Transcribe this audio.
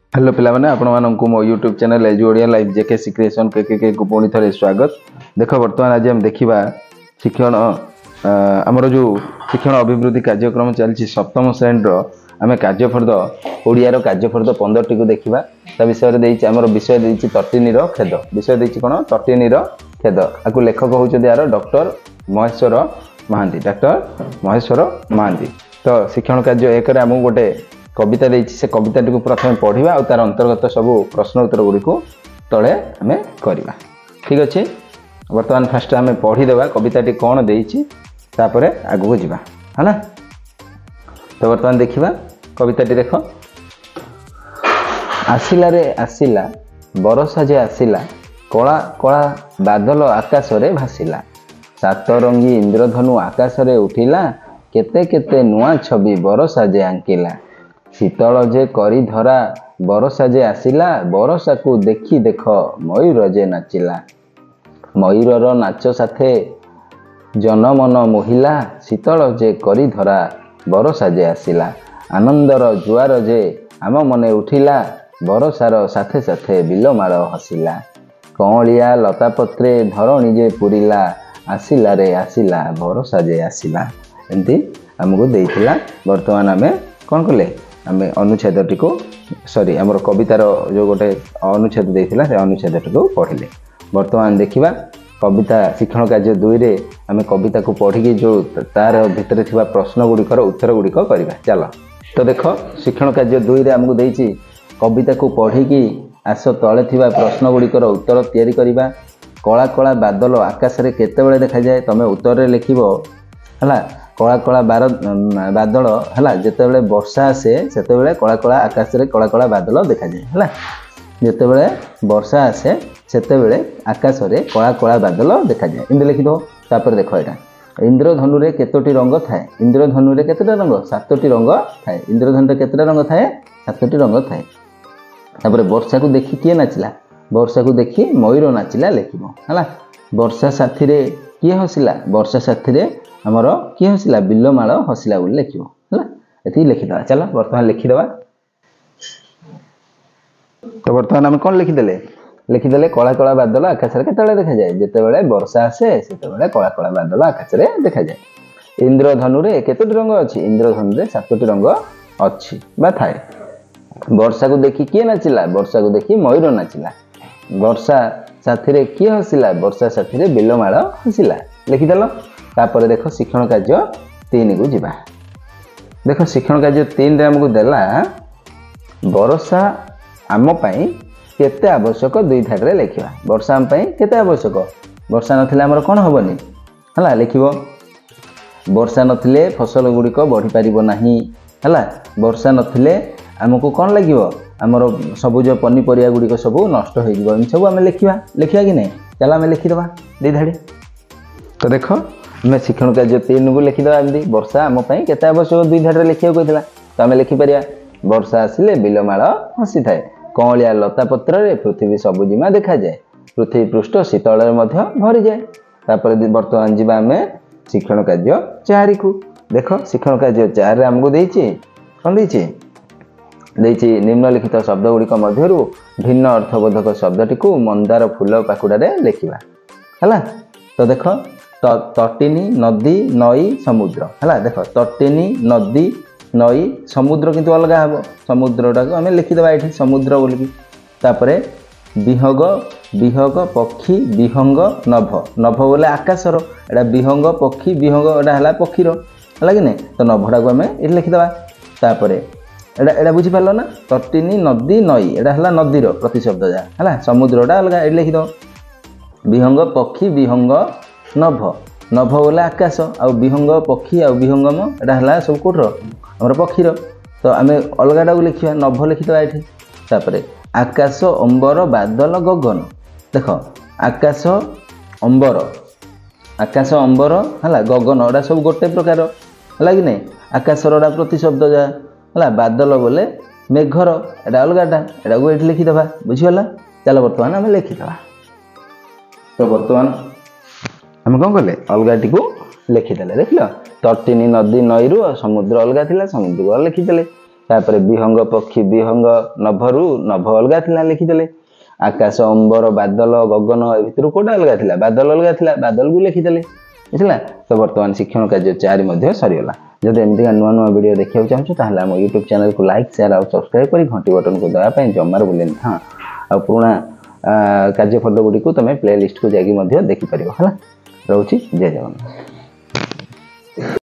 Hello पिलाने आपण मानक मो यूट्यूब चैनल एजुओडिया लाइव जेकेसी क्रिएशन के को पुणी थे स्वागत। देख बर्तमान आज हम देखा शिक्षण आमर जो शिक्षण अभिवृद्धि कार्यक्रम चलती सप्तम श्रेणी आम कार्यफर्द ओडियार कार्यफर्द 15 टी को देखा ता विषय आमर विषय देती तटिनीर खेद विषय देती कौन तटिनीर खेद आपको लेखक होती यार डॉक्टर महेश्वर महांती तो शिक्षण कार्य एक आमको गोटे कविता देती से कविता टी प्रथम पढ़ा और तार अंतर्गत सबू प्रश्न उत्तर गुड़ी को तले आम करवा। ठीक अच्छे बर्तमान फास्ट आम पढ़ीदे कविता टी कौन देती आगू जावा है। तो बर्तमान देखा कविता टी देख आसिला रे आसिला बरसा जे आसिला कला कला बादल आकाश रे भासिला सातरंगी इंद्रधनु आकाश रे उठिला केते केते नुआ छवि बरसा जे आंकिला शीतल जे करी धरा बरसा जे आसिला बरसा को देखी देख मयूर जे नाचिला मयूरर नाच साथे जनमन मोहिला शीतल जे करी धरा बरसा जे आसिला आनंदर जुआर जे आम मने उठिला बरसार साथे साथे बिलमाल हसिला कौलिया लतापत्रे धरणी जे पुरिला आसिला रे आसिला बरसा जे आसिला एमती आमको देइथिला। वर्तमान आमे कौन कले आम अनुच्छेद टी को सॉरी आमर कवितार जो गोटे अनुच्छेद देइथिला से अनुच्छेद टी को पढ़िले। वर्तमान देखिबा कविता शिक्षण कार्य 2 रे आम कविता को पढ़ी जो तार भितर थिबा प्रश्न गुड़िकर उत्तर गुड़िक करवा चल। तो देख शिक्षण कार्य 2 रे आमको देइछि कविता को पढ़ी आस तले थिबा प्रश्न गुड़िकर उत्तर तैयारी करवा कला कला बादल आकाश रे केतेबेले देखा जाए तमे उत्तर रे लिखिबो हला कला कला बादल है जितेबले वर्षा आसे से कला कला आकाश रे कला कला बादल देखा जाए है जितेबले वर्षा आसे से आकाश रे कला कला बादल देखा जाए इनते लिखिद। तापर देख यहाँ इंद्रधनु रे केतोटी रंग थाए इंद्रधनु रे केतोटा रंग 7टी रंग थाए इंद्रधनु रे केतोटा रंग थाए 7टी रंग थाए। तापर वर्षा को देखी किए नाचिला वर्षा को देखी मयूर नाचिला लिखिब है वर्षा साथी रे किए हसिला वर्षा साथी रे आमर किए हसिला बिलमाल हसिला बोली लिखिब है ये लिखिदे। चलो बर्तमान लिखिदे। तो बर्तमान आम कौन लिखिदे कला कला बादल आकाश रे केतेबेले देखा जाए जितेबेले वर्षा आसे सेतेबेले कला कला बादल आकाश रे देखा जाए। इंद्रधनु रे केतोटी रंग अच्छी इंद्रधनु रे 7टी रंग अच्छी बा थाए। वर्षा को देखी किए नाचिला वर्षा को देखी मयूर नाचिला वर्षा साथी रे किए हसिला वर्षा साथी रे बिलमाल हसिला लिखिदेल। तापर देख शिक्षण कार्य 3 को जिबा। देख शिक्षण कार्य 3 रे हमको देला वर्षा आम पई केते आवश्यक 2 थाट रे लिखिबा वर्षा आम पई केते आवश्यक वर्षा नथिले हमर कोन होबनी हला लिखिबो वर्षा नथिले फसल गुड़िक बढ़ी पारिबो नाही हला वर्षा नथिले आमको कौन लगे आमर सबुज पनीपरिया गुड़िक सब नष्ट हो सब आम लिखा कि नहीं चल आम लिखिदे 2 धाड़ी। तो देख आम शिक्षण कार्य 3 को लिखिदे एमती वर्षा आम केते आवश्यक 2 धाड़ी लिखा कहला तो आम लिखिपर वर्षा आसिले बिलमाल हसी थाए कौलिया लता पत्र रे पृथ्वी सबुजिमा देखा जाए पृथ्वी पृष्ठ शीतल भरी जाए। तापर बर्तमान जीवा आम शिक्षण कार्य 4 को देख शिक्षण कार्य 4 रे आमको देछि कौन देछि निम्नलिखित शब्द गुड़िक मध्यरु भिन्न अर्थबोधक शब्दटी को मंदार फूल पाखुड़ा रे लिखिबा है। तो देख तटिनी नदी नई समुद्र है देख तटिनी नदी नई समुद्र किंतु अलग हम समुद्रटा को आम लिखिदे ये समुद्र बोलिकी। तापर विहंग विहंग पक्षी विहंग नभ नभ बोले आकाशर एटा विहंग पक्षी विहंग एटा है पक्षीर है कि नहीं तो नभटा को आम ये लिखिदे। तापर एटा बुझी पार ना तटिनी नदी नई एटा है नदीर प्रतिशब्द जा है समुद्रटा अलग ये लिखिद। विहंग पक्षी विहंग नभ नभ बोले आकाश आउ विहंग पक्षी आउ विहंगम एटा है सब कोटर आम पक्षीर तो आम अलगाटा को लिखा नभ लिखिदे ये। तापर आकाश अंबर बादल गगन देख आकाश अंबर है गगन एटा सब गोटे प्रकार है कि नहीं आकाशर एटा प्रतिशब्द जा है बादल बोले मेघर एटा अलगाटा एटा को ये लिखिदे बुझीगला। चलो बर्तमान आम लिखिदे। तो बर्तमान आम कौन कले अलगाटी को लिखिदे देख लो तटिनी नदी नईरू समुद्र अलग थिला समुद्र को लिखिदे तापर विहंग पक्षी विहंग नभरू नभ अलगा थिला लिखिदेले आकाश अंबर बादल गगन ए भितर कोटा अलगा थिला बादल अलगा थिला बादल को लिखिदेले बुझला तो वर्तमान शिक्षण कार्य 4 मध्ये सरीगला जदि एमती नुआ नुआ वीडियो देखा चाहूँ ताहले हम यूट्यूब चैनल को लाइक शेयर और सब्सक्राइब कर घंटी बटन को दबा जमार बुलेन हाँ आ पुराना कार्यफल गुड़ी को तुम प्ले लिस्ट को जाकि देखिपर है रोची जय जगन्नाथ।